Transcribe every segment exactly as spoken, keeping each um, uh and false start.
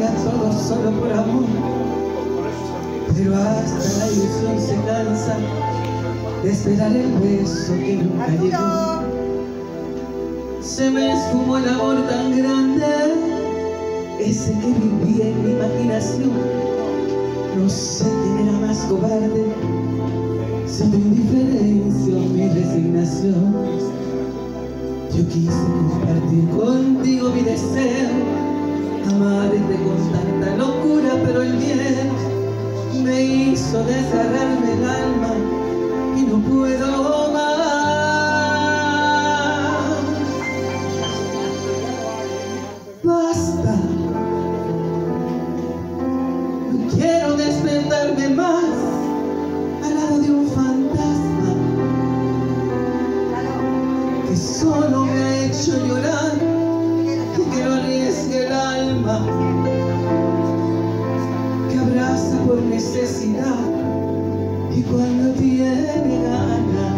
daría todo solo por amor, pero hasta la ilusión se cansa de esperar el beso que nunca llegó. Se me esfumó el amor tan grande, ese que vivía en mi imaginación. No sé quién era más cobarde, si tu indiferencia o mi resignación. Yo quise compartir contigo mi deseo, amarte con tanta locura, pero el miedo me hizo desgarrarme el alma y no puedo más. Basta, no quiero despertarme más al lado de un fantasma que solo me ha hecho llorar y que no arriesgue el alma, que abraza por necesidad y cuando tiene ganas.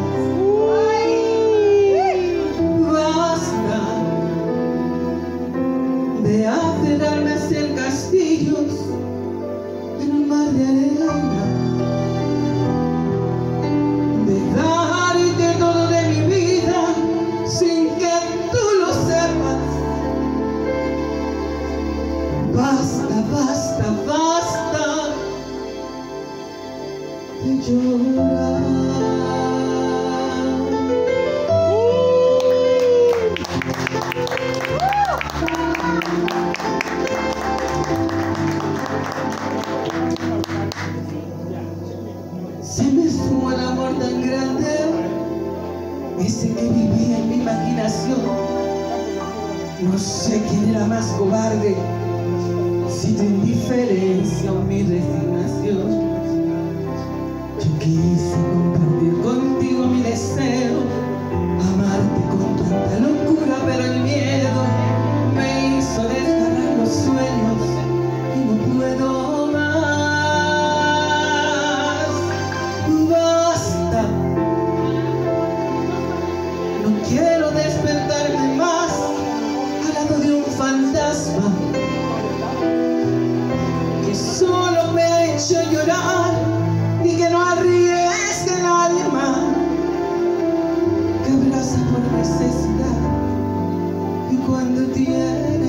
Basta de aferrarme a ser castillos en un mar de arena, de darte todo de mi vida sin que tú lo sepas. Basta, basta, basta de llorar. Se me esfumó el amor tan grande, ese que vivía en mi imaginación. No sé quién era más cobarde, si tu indiferencia o mi resignación. Yo quise compartir contigo mi deseo, amarte con tanta locura, pero el miedo me hizo desgarrar los sueños y no puedo más. Basta, no quiero despertarme más al lado de un fantasma que solo me ha hecho llorar y que no arriesgue el alma, que abraza por necesidad y cuando tiene